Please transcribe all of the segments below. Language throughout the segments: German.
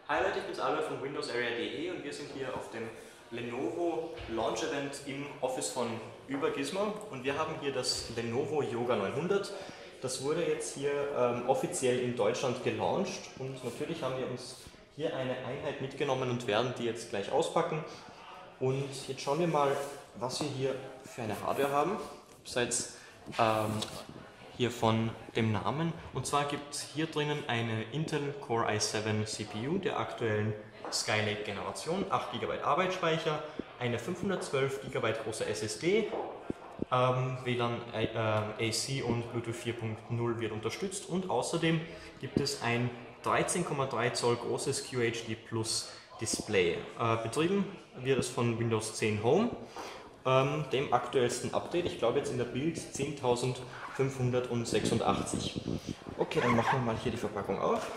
Hi Leute, ich bin's Albert von windowsarea.de und wir sind hier auf dem Lenovo Launch Event im Office von Gizmo und wir haben hier das Lenovo Yoga 900. Das wurde jetzt hier offiziell in Deutschland gelauncht und natürlich haben wir uns hier eine Einheit mitgenommen und werden die jetzt gleich auspacken. Und jetzt schauen wir mal, was wir hier für eine Hardware haben, abseits hier von dem Namen. Und zwar gibt es hier drinnen eine Intel Core i7 CPU der aktuellen Skylake Generation, 8 GB Arbeitsspeicher, eine 512 GB große SSD, WLAN AC und Bluetooth 4.0 wird unterstützt und außerdem gibt es ein 13,3 Zoll großes QHD Plus Display. Betrieben wird es von Windows 10 Home, dem aktuellsten Update, ich glaube jetzt in der Build 10.586. Okay, dann machen wir mal hier die Verpackung auf.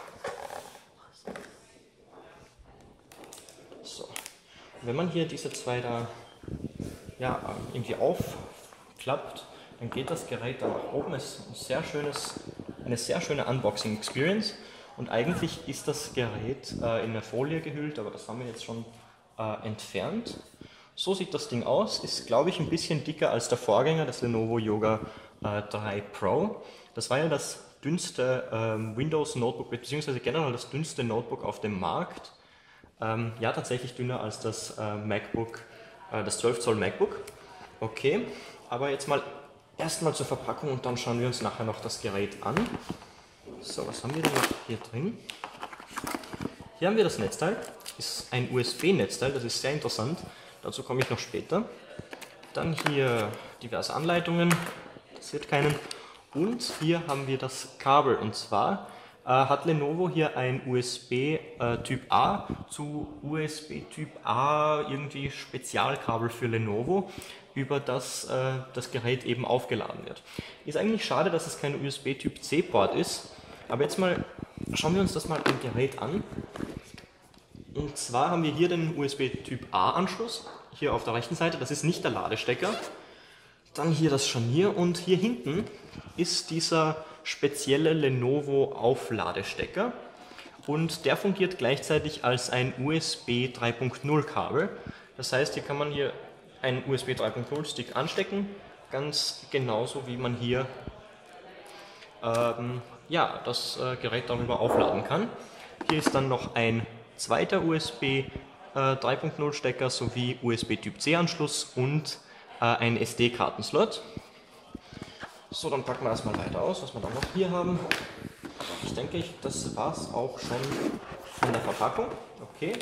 So. Wenn man hier diese zwei da irgendwie aufklappt, dann geht das Gerät dann nach oben. Es ist eine sehr schöne Unboxing-Experience. Und eigentlich ist das Gerät in eine Folie gehüllt, aber das haben wir jetzt schon entfernt. So sieht das Ding aus, ist glaube ich ein bisschen dicker als der Vorgänger, das Lenovo Yoga 3 Pro. Das war ja das dünnste Windows Notebook, beziehungsweise generell das dünnste Notebook auf dem Markt. Ja, tatsächlich dünner als das MacBook, das 12 Zoll MacBook. Okay, aber jetzt mal erstmal zur Verpackung und dann schauen wir uns nachher noch das Gerät an. So, was haben wir denn noch hier drin? Hier haben wir das Netzteil, ist ein USB-Netzteil, das ist sehr interessant. Dazu komme ich noch später. Dann hier diverse Anleitungen, interessiert keinen. Und hier haben wir das Kabel. Und zwar hat Lenovo hier ein USB Typ A zu USB Typ A irgendwie Spezialkabel für Lenovo, über das das Gerät eben aufgeladen wird. Ist eigentlich schade, dass es kein USB Typ C Port ist. Aber jetzt mal schauen wir uns das mal im Gerät an. Und zwar haben wir hier den USB Typ A Anschluss, hier auf der rechten Seite, das ist nicht der Ladestecker. Dann hier das Scharnier und hier hinten ist dieser spezielle Lenovo Aufladestecker und der fungiert gleichzeitig als ein USB 3.0 Kabel. Das heißt, hier kann man hier einen USB 3.0 Stick anstecken, ganz genauso wie man hier das Gerät darüber aufladen kann. Hier ist dann noch ein zweiter USB 3.0 Stecker sowie USB Typ C Anschluss und ein SD-Kartenslot. So, dann packen wir das mal weiter aus, was wir dann noch hier haben. Ich denke, das war es auch schon von der Verpackung. Okay.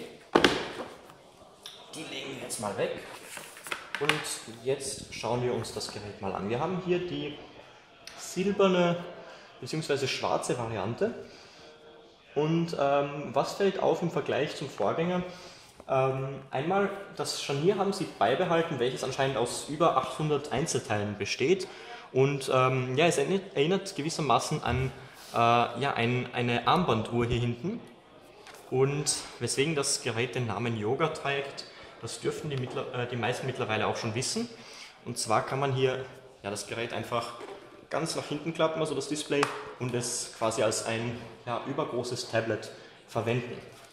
Die legen wir jetzt mal weg. Und jetzt schauen wir uns das Gerät mal an. Wir haben hier die silberne bzw. schwarze Variante. Und was fällt auf im Vergleich zum Vorgänger? Einmal das Scharnier haben sie beibehalten, welches anscheinend aus über 800 Einzelteilen besteht. Und es erinnert gewissermaßen an eine Armbanduhr hier hinten. Und weswegen das Gerät den Namen Yoga trägt, das dürften die meisten mittlerweile auch schon wissen. Und zwar kann man hier das Gerät einfach ganz nach hinten klappen, also das Display, und es quasi als ein übergroßes Tablet verwenden.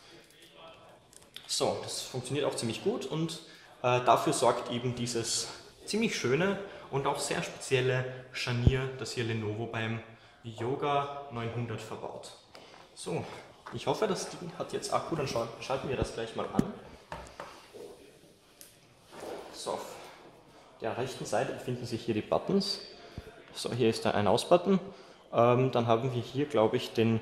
So, das funktioniert auch ziemlich gut und dafür sorgt eben dieses ziemlich schöne und auch sehr spezielle Scharnier, das hier Lenovo beim Yoga 900 verbaut. So, ich hoffe, das Ding hat jetzt Akku, dann schalten wir das gleich mal an. So, auf der rechten Seite befinden sich hier die Buttons. So, hier ist ein Aus-Button. Dann haben wir hier, glaube ich, den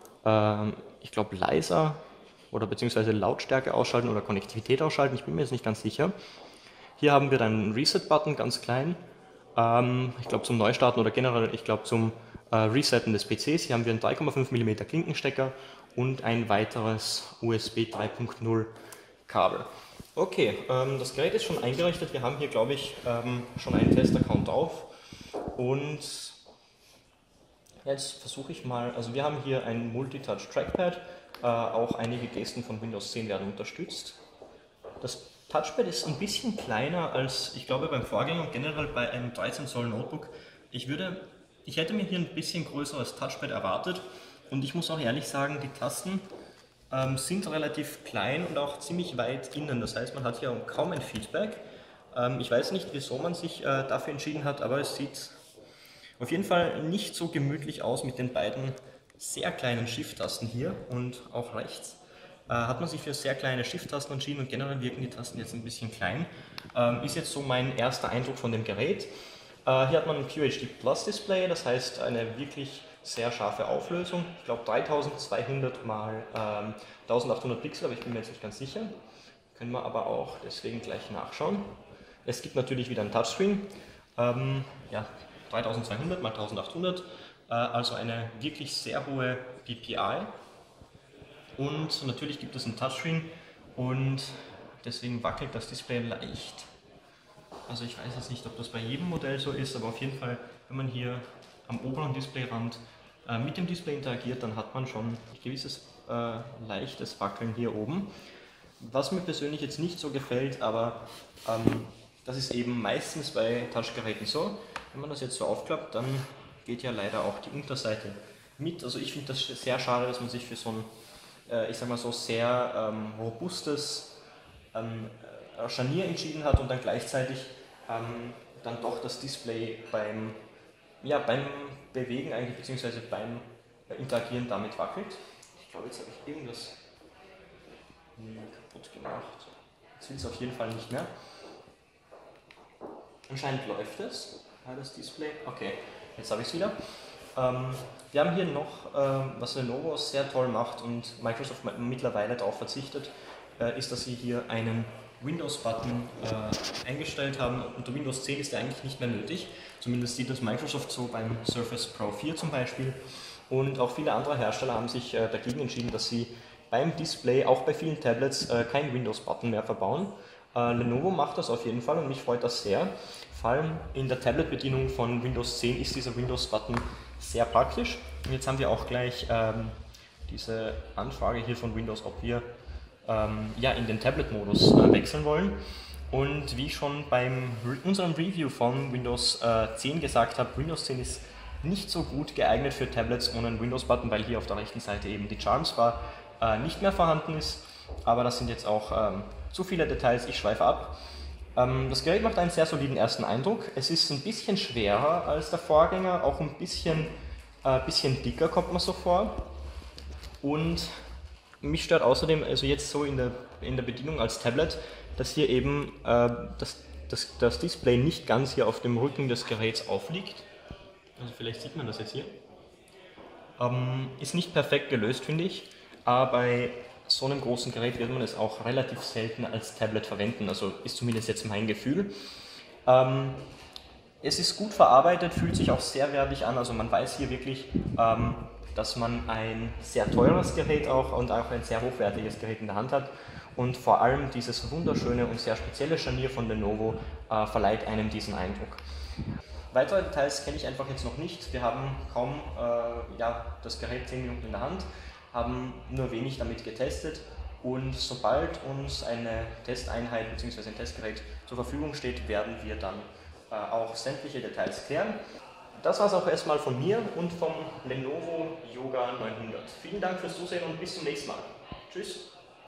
leiser oder beziehungsweise Lautstärke ausschalten oder Konnektivität ausschalten. Ich bin mir jetzt nicht ganz sicher. Hier haben wir dann einen Reset-Button, ganz klein. Ich glaube zum Neustarten oder generell, ich glaube zum Resetten des PCs. Hier haben wir einen 3,5 mm Klinkenstecker und ein weiteres USB 3.0 Kabel. Okay, das Gerät ist schon eingerichtet. Wir haben hier, glaube ich, schon einen Testaccount drauf. Und jetzt versuche ich mal, also wir haben hier ein Multitouch Trackpad, auch einige Gesten von Windows 10 werden unterstützt. Das Touchpad ist ein bisschen kleiner als, ich glaube, beim Vorgänger und generell bei einem 13 Zoll Notebook. Ich hätte mir hier ein bisschen größeres Touchpad erwartet und ich muss auch ehrlich sagen, die Tasten sind relativ klein und auch ziemlich weit innen. Das heißt, man hat hier kaum ein Feedback. Ich weiß nicht, wieso man sich dafür entschieden hat, aber es sieht auf jeden Fall nicht so gemütlich aus mit den beiden sehr kleinen Shift-Tasten hier und auch rechts. Hat man sich für sehr kleine Shift-Tasten entschieden und generell wirken die Tasten jetzt ein bisschen klein. Ist jetzt so mein erster Eindruck von dem Gerät. Hier hat man ein QHD Plus Display, das heißt eine wirklich sehr scharfe Auflösung. Ich glaube 3200 x 1800 Pixel, aber ich bin mir jetzt nicht ganz sicher. Können wir aber auch deswegen gleich nachschauen. Es gibt natürlich wieder ein Touchscreen. Ja, 3200 x 1800, also eine wirklich sehr hohe PPI. Und natürlich gibt es ein Touchscreen und deswegen wackelt das Display leicht. Also ich weiß jetzt nicht, ob das bei jedem Modell so ist, aber auf jeden Fall, wenn man hier am oberen Displayrand mit dem Display interagiert, dann hat man schon ein gewisses leichtes Wackeln hier oben. Was mir persönlich jetzt nicht so gefällt, aber das ist eben meistens bei Touchgeräten so. Wenn man das jetzt so aufklappt, dann geht ja leider auch die Unterseite mit. Also ich finde das sehr schade, dass man sich für so ein, ich sag mal so, sehr robustes Scharnier entschieden hat und dann gleichzeitig dann doch das Display beim Bewegen eigentlich, beziehungsweise beim Interagieren damit wackelt. Ich glaube, jetzt habe ich irgendwas kaputt gemacht. Jetzt will es auf jeden Fall nicht mehr. Anscheinend läuft es, das Display. Okay, jetzt habe ich es wieder. Wir haben hier noch, was Lenovo sehr toll macht und Microsoft mittlerweile darauf verzichtet, ist, dass sie hier einen Windows-Button eingestellt haben. Unter Windows 10 ist der eigentlich nicht mehr nötig. Zumindest sieht das Microsoft so beim Surface Pro 4 zum Beispiel. Und auch viele andere Hersteller haben sich dagegen entschieden, dass sie beim Display, auch bei vielen Tablets, keinen Windows-Button mehr verbauen. Lenovo macht das auf jeden Fall und mich freut das sehr. Vor allem in der Tablet-Bedienung von Windows 10 ist dieser Windows-Button sehr praktisch. Und jetzt haben wir auch gleich diese Anfrage hier von Windows, ob wir in den Tablet-Modus wechseln wollen. Und wie ich schon bei unserem Review von Windows 10 gesagt habe, Windows 10 ist nicht so gut geeignet für Tablets ohne einen Windows-Button, weil hier auf der rechten Seite eben die Charms-Bar nicht mehr vorhanden ist. Aber das sind jetzt auch zu viele Details, ich schweife ab. Das Gerät macht einen sehr soliden ersten Eindruck. Es ist ein bisschen schwerer als der Vorgänger, auch ein bisschen dicker kommt man so vor. Und mich stört außerdem, also jetzt so in der Bedienung als Tablet, dass hier eben das Display nicht ganz hier auf dem Rücken des Geräts aufliegt. Also vielleicht sieht man das jetzt hier. Ist nicht perfekt gelöst, finde ich, aber bei so einem großen Gerät wird man es auch relativ selten als Tablet verwenden, also ist zumindest jetzt mein Gefühl. Es ist gut verarbeitet, fühlt sich auch sehr wertig an, also man weiß hier wirklich, dass man ein sehr teures Gerät auch und auch ein sehr hochwertiges Gerät in der Hand hat und vor allem dieses wunderschöne und sehr spezielle Scharnier von Lenovo verleiht einem diesen Eindruck. Weitere Details kenne ich einfach jetzt noch nicht. Wir haben kaum das Gerät 10 Minuten in der Hand, haben nur wenig damit getestet und sobald uns eine Testeinheit bzw. ein Testgerät zur Verfügung steht, werden wir dann auch sämtliche Details klären. Das war es auch erstmal von mir und vom Lenovo Yoga 900. Vielen Dank fürs Zusehen und bis zum nächsten Mal. Tschüss!